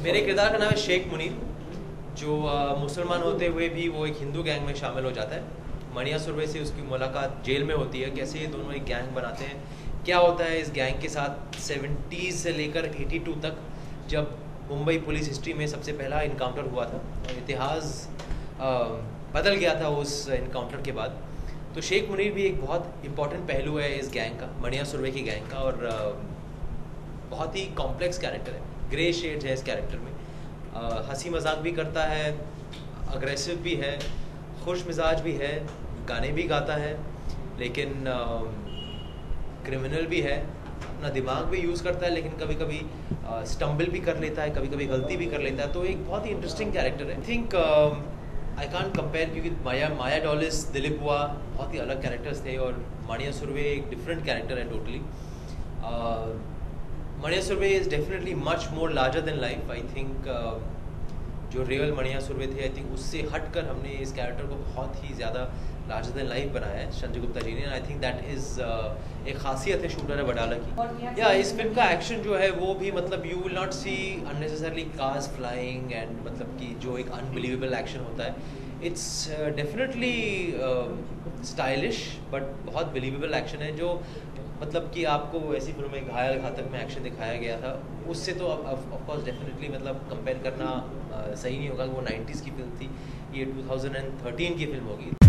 मेरे किरदार का नाम है शेख मुनीर, जो मुसलमान होते हुए भी वो एक हिंदू गैंग में शामिल हो जाता है। मणिया सुरवे से उसकी मुलाकात जेल में होती है। कैसे ये दोनों एक गैंग बनाते हैं, क्या होता है इस गैंग के साथ 70s से लेकर 82 तक, जब मुंबई पुलिस हिस्ट्री में सबसे पहला इनकाउंटर हुआ था और इतिहास बदल गया था उस इनकाउंटर के बाद। तो शेख मुनीर भी एक बहुत इम्पॉर्टेंट पहलू है इस गैंग का, मणिया सुरवे की गैंग का, और बहुत ही कॉम्प्लेक्स कैरेक्टर है। ग्रे शेड्स है इस कैरेक्टर में, हंसी मजाक भी करता है, अग्रेसिव भी है, खुश मिजाज भी है, गाने भी गाता है, लेकिन क्रिमिनल भी है, अपना दिमाग भी यूज़ करता है, लेकिन कभी कभी स्टम्बल भी कर लेता है, कभी कभी गलती भी कर लेता है। तो एक बहुत ही इंटरेस्टिंग कैरेक्टर है। I think I can't compare, क्योंकि माया डॉलिस, दिलीप हुआ बहुत ही अलग कैरेक्टर्स थे और मणिया सुरवे एक डिफरेंट कैरेक्टर है totally. Manya Surve is definitely much more larger than life. I think जो रियल मणिया सुरवे थे, आई थिंक उससे हटकर हमने इस कैरेक्टर को बहुत ही ज़्यादा लार्जर देन लाइफ बनाया है संजय गुप्ता जी ने। आई थिंक दैट इज़ एक खासियत है शूटर है वडाला की। या इस फिल्म का एक्शन जो है वो भी, मतलब you will not see unnecessarily cars flying and, मतलब कि जो एक अनबिलीवेबल एक्शन होता है, इट्स डेफिनेटली स्टाइलिश बट बहुत बिलीवेबल एक्शन है, जो मतलब कि आपको ऐसी फिल्म में घायल घातक में एक्शन दिखाया गया था, उससे तो ऑफकोर्स डेफिनेटली मतलब कंपेयर करना सही नहीं होगा। वो 90s की फिल्म थी, ये 2013 की फिल्म होगी।